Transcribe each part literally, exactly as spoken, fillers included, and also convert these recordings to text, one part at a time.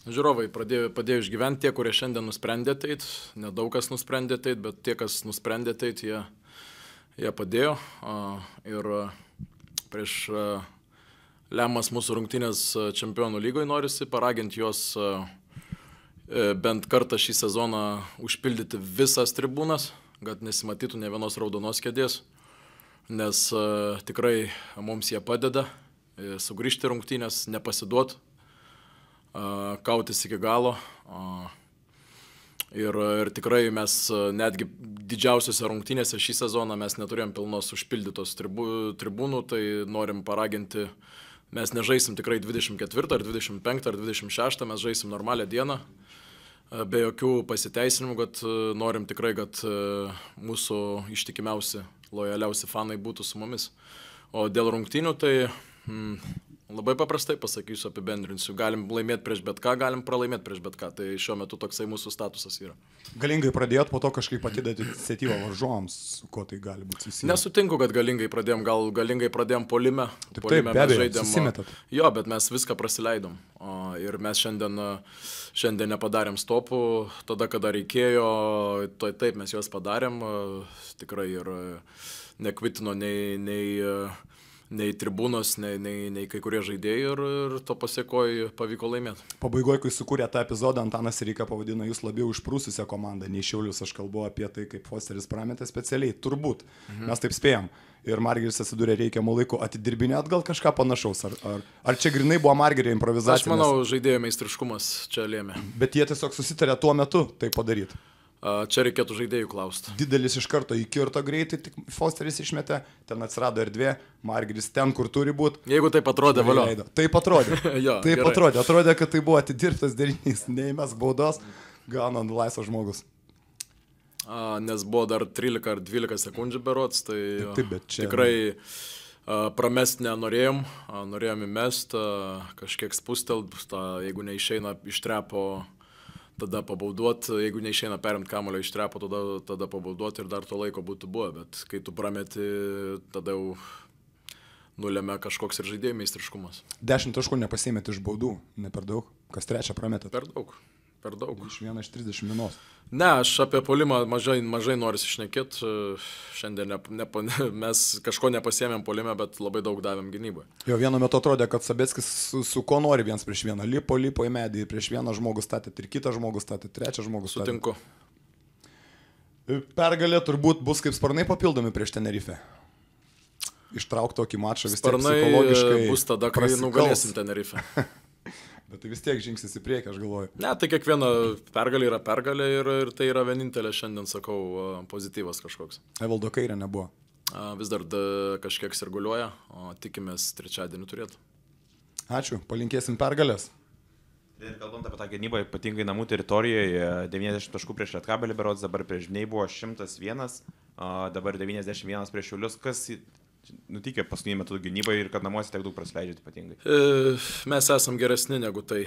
Žiūrovai pradėjo, padėjo išgyventi tie, kurie šiandien nusprendė ateit, nedaug kas nusprendė ateit, bet tie, kas nusprendė ateit, jie, jie padėjo. Ir prieš lemas mūsų rungtynės Čempionų lygoje norisi paraginti juos bent kartą šį sezoną užpildyti visas tribūnas, kad nesimatytų ne vienos raudonos kėdės, nes tikrai mums jie padeda sugrįžti rungtynės, nepasiduoti, kautis iki galo. Ir, ir tikrai mes netgi didžiausiose rungtynėse šį sezoną mes neturėjom pilnos užpildytos tribū, tribūnų, tai norim paraginti, mes nežaisim tikrai dvidešimt ketvirtą, ar dvidešimt penktą, ar dvidešimt šeštą, mes žaisim normalią dieną, be jokių pasiteisinimų, kad norim tikrai, kad mūsų ištikimiausi, lojaliausi fanai būtų su mumis. O dėl rungtynių, tai mm, labai paprastai pasakysiu, apibendrinsiu. Galim laimėti prieš bet ką, galim pralaimėti prieš bet ką. Tai šiuo metu toksai mūsų statusas yra. Galingai pradėjot, po to kažkaip atidėti iniciatyvą varžovams, su kuo tai gali būti susiję? Nesutinku, kad galingai pradėjom, gal galingai pradėjom puolime. Taip, puolime taip, be abejo, žaidėm, susimetat. Jo, bet mes viską prasileidom. O, ir mes šiandien, šiandien nepadarėm stopų, tada, kada reikėjo, tai taip mes juos padarėm. Tikrai ir nekvitino nei... nei nei tribūnos, nei, nei, nei kai kurie žaidėjai ir, ir to pasiekoje pavyko laimėti. Pabaigoje, kai sukūrė tą epizodą, Antanas Sireika pavadino jūs labiau išprūsusią komandą, nei Šiaulius. Aš kalbu apie tai, kaip Fosteris prametė specialiai. Turbūt. Mhm. Mes taip spėjom. Ir Margiris atsidūrė reikiamų laikų. Atidirbinėt gal kažką panašaus? Ar, ar, ar čia grinai buvo Margirio improvizacija? Aš manau, žaidėjo meistriškumas čia lėmė. Bet jie tiesiog susitarė tuo metu tai padaryti. Čia reikėtų žaidėjų klausti. Didelis iš karto įkirto greitai, tik Fosteris išmetė, ten atsirado erdvė, Margiris ten, kur turi būti. Jeigu taip atrodė, valio. Taip atrodė. jo, taip gerai. atrodė. Atrodė, kad tai buvo atidirbtas derinys. Neįmes baudos, gauna laisvas žmogus. A, nes buvo dar trylika ar dvylika sekundžių berots, tai taip, bet čia... tikrai a, pramest nenorėjom, a, norėjom įmest, a, kažkiek spustelt, ta, jeigu neišeina iš trepo, tada pabauduot, jeigu neišeina perimti kamulio iš trepo, tada, tada pabauduot ir dar to laiko būtų buvę, bet kai tu prameti, tada jau nulėmė kažkoks ir žaidėjų meistriškumas. Dešimt taškų nepasiėmėt iš baudų, ne per daug, kas trečią prametėt? Per daug, per daug. Iš vieną iš trisdešimt minutos. Ne, aš apie puolimą mažai, mažai norisi šnekėti, šiandien ne, ne, mes kažko nepasiėmėm puolime, bet labai daug davėm gynybai. Jo vienu metu atrodė, kad Sabeckis su, su ko nori viens prieš vieną, lipo, lipo į medį, prieš vieną žmogų statėt ir kitą žmogų statėt, trečią žmogų statėt. Sutinku. Pergalė turbūt bus kaip sparnai papildomi prieš Tenerife. Ištrauk tokį mačą vis tiek psichologiškai. Sparnai bus tada, kai nugalėsim Tenerife. Bet tai vis tiek žingsnis į priekį, aš galvoju. Ne, tai kiekviena pergalė yra pergalė ir, ir tai yra vienintelė šiandien, sakau, pozityvas kažkoks. Evaldo Kairė nebuvo. Vis dar da, kažkiek sirguliuoja, o tikimės trečiadienį turėti. Ačiū, palinkėsim pergalės. Ir kalbant apie tą gynybą, ypatingai namų teritorijoje, devyniasdešimt taškų prieš Lietkabelį berods, dabar prieš Žinai buvo šimtas vienas, dabar devyniasdešimt vienas prieš Šiaulius. Kas nutikė paskutiniu metu gynybai ir kad namuose tiek daug prasileidžiat ypatingai? E, mes esam geresni negu tai.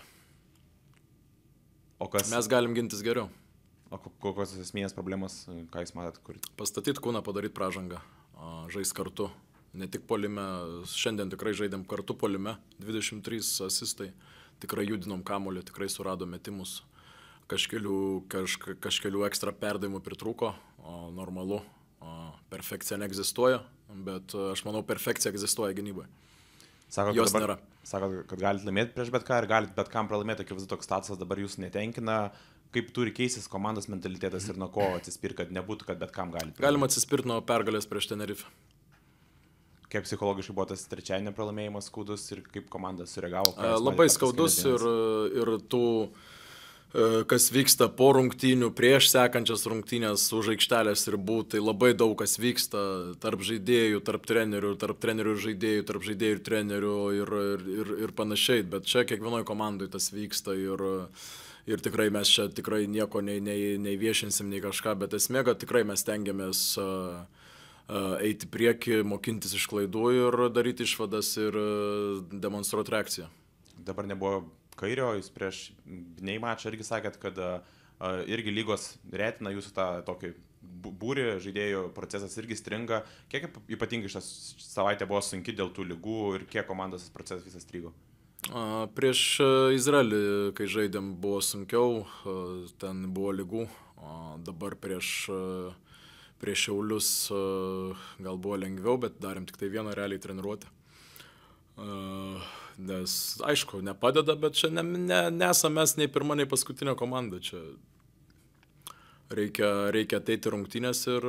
O kas? Mes galim gintis geriau. O kokios esminės problemos, ką jūs matot, kur? Pastatyti kūną, padaryti pražangą, žais kartu. Ne tik puolime, šiandien tikrai žaidėm kartu puolime, dvidešimt trys asistai, tikrai judinom kamuolį, tikrai suradom metimus. Kažkelių, kaž, kažkelių ekstra perdavimų pritrūko, o normalu. Perfekcija neegzistuoja, bet aš manau, perfekcija egzistuoja gynybai. Sakot, Jos dabar, nėra. Sakot, kad galite laimėti prieš bet ką ir galite bet kam pralaimėti, kaip vis toks statusas dabar jūsų netenkina. Kaip turi keistis komandos mentalitetas ir nuo ko atsispirti, kad nebūtų, kad bet kam galite? Galima atsispirti nuo pergalės prieš Tenerife. Kaip psichologiškai buvo tas trečiadienio pralaimėjimas skaudus ir kaip komanda sureagavo? Labai skaudus ir, ir tų... kas vyksta po rungtynių, prieš sekančias rungtynės už aikštelės ribų, tai labai daug kas vyksta tarp žaidėjų, tarp trenerių, tarp trenerių ir žaidėjų, tarp žaidėjų ir trenerių ir, ir, ir, ir panašiai, bet čia kiekvienoje komandoje tas vyksta ir, ir tikrai mes čia tikrai nieko nei, nei, nei viešinsim, nei kažką, bet esmė, kad tikrai mes tengiamės uh, uh, eiti prieki, mokintis iš klaidų ir daryti išvadas ir uh, demonstruoti reakciją. Dabar nebuvo Kairio, jūs prieš Žinai mačą irgi sakėt, kad uh, irgi lygos retina jūsų tą tokį būrį, žaidėjų procesas irgi stringa. Kiek ypatingai šią savaitę buvo sunki dėl tų lygų ir kiek komandos procesas visas strigo? A, prieš Izraelį, kai žaidėm, buvo sunkiau, a, ten buvo lygų, o dabar prieš, a, prieš Šiaulius a, gal buvo lengviau, bet darėm tik tai vieną realiai treniruotę. A, nes, aišku, nepadeda, bet čia ne, ne, nesame mes nei pirma, nei paskutinė komanda. Čia reikia, reikia ateiti rungtynės ir,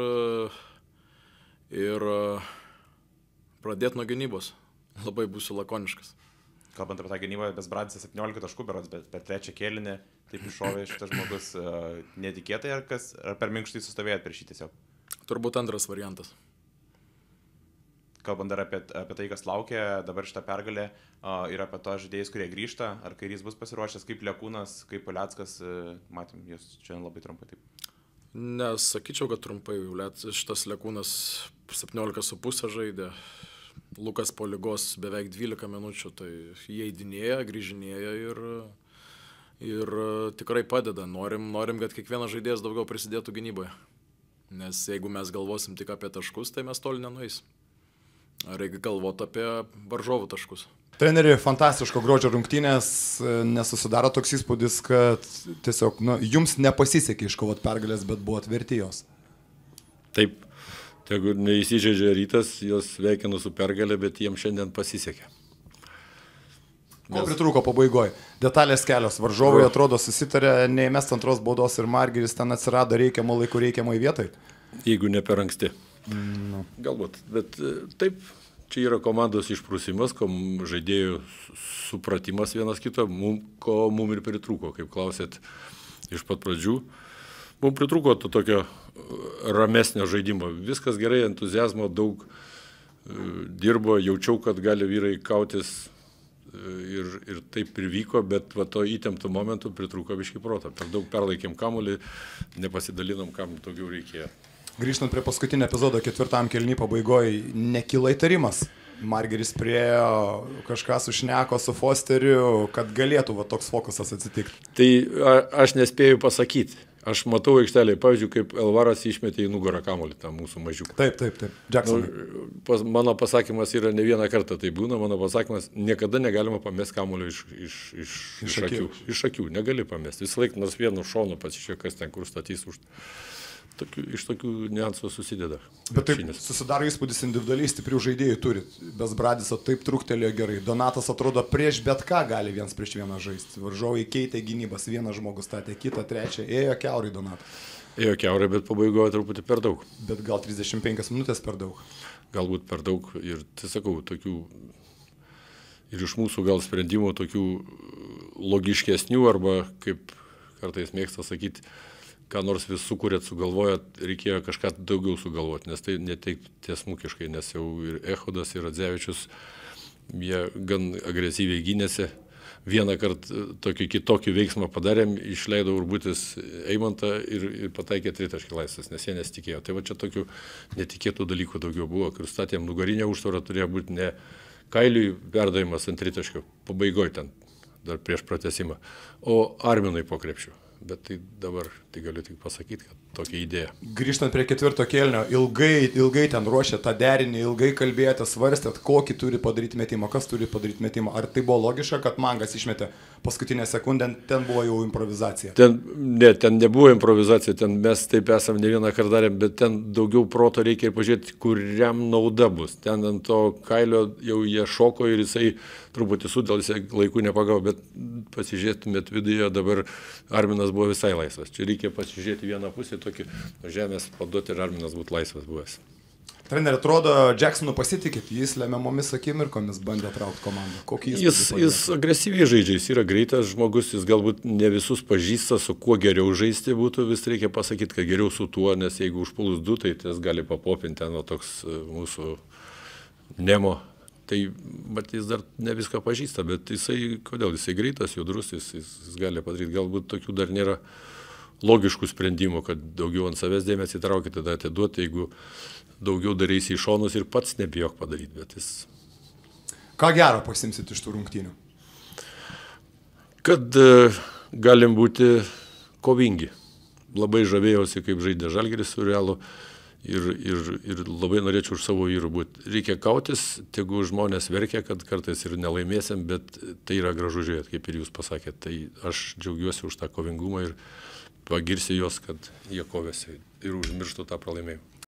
ir pradėti nuo gynybos. Labai būsiu lakoniškas. Kalbant apie tą gynybą, Bezbradis septyniolika taškų berods, bet per trečią kėlinį taip iššovė šitas žmogus uh, netikėtai, ar, kas, ar per minkštai sustovėjot prieš jį tiesiog? Turbūt antras variantas. Kalbant dar apie, apie tai, kas laukia dabar šitą pergalę uh, ir apie to žaidėjus, kurie grįžta, ar Kairys bus pasiruošęs, kaip Lekūnas, kaip Poleckas, uh, matėm, jūs čia labai trumpai taip. Nesakyčiau, kad trumpai, šitas Lekūnas septyniolika su pusė žaidė. Lukas po ligos beveik dvylika minučių, tai jie įdinėja, grįžinėja ir, ir tikrai padeda. Norim, norim, kad kiekvienas žaidėjas daugiau prisidėtų gynyboje. Nes jeigu mes galvosim tik apie taškus, tai mes toli nenueis. Reikia galvoti apie varžovų taškus. Treneri, fantastiško grožio rungtynės, nesusidaro toks įspūdis, kad tiesiog nu, jums nepasisekė iškovoti pergalės, bet buvo atverti jos. Taip. Jeigu neįsižeidžia Rytas, jos sveikinu su pergalė, bet jiems šiandien pasisekė. Ko Mes... pritrūko pabaigoje? Detalės kelios. Varžovai atrodo susitarė, neįmest antros baudos ir Margiris ten atsirado reikiamą laikų reikiamai vietai. Jeigu ne per anksti. Mm. Galbūt. Bet taip, čia yra komandos išprusimas, ko žaidėjų supratimas vienas kito, mum, ko mums ir pritrūko, kaip klausėt iš pat pradžių. Mums pritrūko to tokio ramesnio žaidimo. Viskas gerai, entuziazmo daug e, dirbo, jaučiau, kad gali vyrai kautis e, ir, ir taip ir vyko, bet va, to įtemptų momentų pritrūko biškį protą. Per daug perlaikėm kamuolį, nepasidalinom, kam daugiau reikėjo. Grįžtant prie paskutinio epizodo, ketvirtam kėliny pabaigoje, nekyla įtarimas. Margeris priejo, kažką sušneko su Fosteriu, kad galėtų va, toks fokusas atsitikti. Tai a, aš nespėjau pasakyti. Aš matau aikštelėje, pavyzdžiui, kaip Elvaras išmetė į nugarą kamuolį, tą mūsų mažiuką. Taip, taip, taip. Jacksonai. Nu, pas, mano pasakymas yra ne vieną kartą tai būna, mano pasakymas, niekada negalima pamesti kamuolio iš, iš, iš, iš, iš akių. Iš akių, negali pamesti. Visą laiką nors vienu šonu pasižiūrėk, kas ten kur statys už... Tokių, iš tokių niuansų susideda. Bet taip susidaro įspūdis individualiai stiprių žaidėjų turit. Bezbradis taip truktelėjo gerai. Donatas atrodo prieš bet ką gali viens prieš vieną žaisti. Varžovai keitė gynybas. Vienas žmogus statė, kitą, trečią. Ėjo kiaurai Donatas. Ėjo kiaurai, bet pabaigoje truputį per daug. Bet gal trisdešimt penkias minutės per daug. Galbūt per daug. Ir tai sakau, tokių ir iš mūsų gal sprendimų tokių logiškesnių arba kaip kartais mėgsta sakyti, ką nors vis sukūrėt, sugalvojat, reikėjo kažką daugiau sugalvoti, nes tai ne taip tiesmukiškai, nes jau ir Echodas, ir Radzevičius, jie gan agresyviai gynėsi. Vieną kartą tokį kitokį veiksmą padarėm, išleido Urbutis Eimantą ir, ir pataikė tritaškį laisvas, nes jie nesitikėjo. Tai va čia tokių netikėtų dalykų daugiau buvo, kur statėm nugarinę užtvarą, turėjo būti ne kailiui perdavimas ant tritaškio, pabaigoj ten, dar prieš pratesimą, o Arminui po krepšiu. Bet tai dabar tai galiu tik pasakyti, kad tokia idėja. Grįžtant prie ketvirto kėlinio, ilgai, ilgai ten ruošė tą derinį, ilgai kalbėjote, svarstėt, kokį turi padaryti metimą, kas turi padaryti metimą. Ar tai buvo logiška, kad Mangas išmetė paskutinę sekundę, ten buvo jau improvizacija? Ten, ne, ten nebuvo improvizacija, ten mes taip esam ne vieną kartą darėm, bet ten daugiau proto reikia ir pažiūrėti, kuriam nauda bus. Ten ant to kailio jau jie šoko ir jisai truputį sudėlėsi, laikų nepagavo, bet pasižiūrėtumėt video, dabar Arminas buvo visai laisvas. Čia reikia pasižiūrėti vieną pusę, tokį žemės paduoti ir Arminas būtų laisvas buvęs. Treneri, atrodo, Jacksonu pasitikit, jis lemiamomis akimirkomis bandė traukti komandą. Kokį jis, jis agresyviai žaidžia, jis yra greitas žmogus, jis galbūt ne visus pažįsta, su kuo geriau žaisti būtų, vis reikia pasakyti, kad geriau su tuo, nes jeigu užpulus du, tai jis gali papopinti ten, o toks mūsų Nemo. Tai, bet jis dar ne viską pažįsta, bet jisai, kodėl, jisai greitas, judrus, jis, jis, jis gali padaryti, galbūt tokių dar nėra logiškų sprendimų, kad daugiau ant savęs dėmesį traukti, tada atiduoti, jeigu daugiau darysi į šonus ir pats nebijok padaryti, bet jis... Ką gero pasimsit iš tų rungtynių? Kad uh, galim būti kovingi. Labai žavėjausi, kaip žaidė Žalgiris su Realu. ir, ir, ir labai norėčiau už savo vyrų būti. Reikia kautis, tegu žmonės verkia, kad kartais ir nelaimėsim, bet tai yra gražu žiūrėti, kaip ir jūs pasakėte. Tai aš džiaugiuosi už tą kovingumą ir pagirsiu juos, kad jie kovėsi ir užmirštų tą pralaimėjimą.